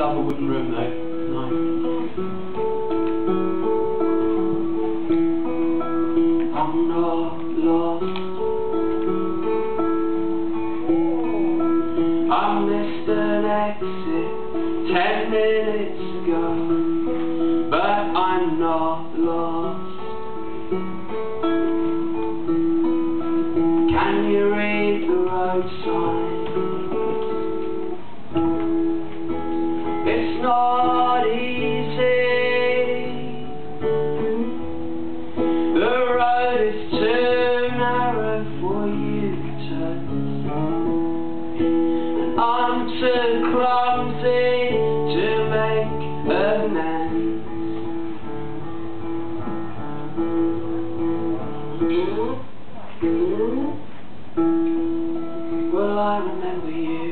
have a wooden room though. Nice. I'm not lost. I missed an exit 10 minutes ago, but I'm not lost. Can you read the road signs? It's not easy. The road is too narrow for you to turn. I'm too clumsy to make amends. Well, I remember you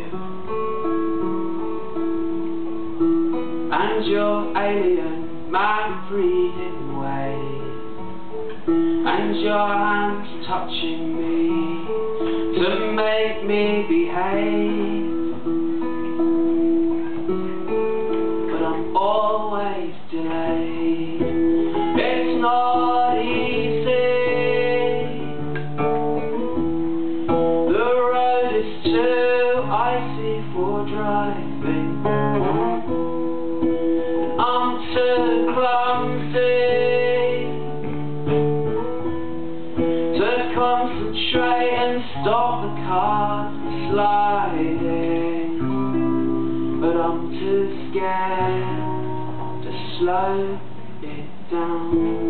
and your alien, mind-reading ways, and your hands touching me to make me behave. But I'm always delayed. It's not easy. The road is too icy for driving. I'm too clumsy to concentrate and stop the car sliding, but I'm too scared to slow it down.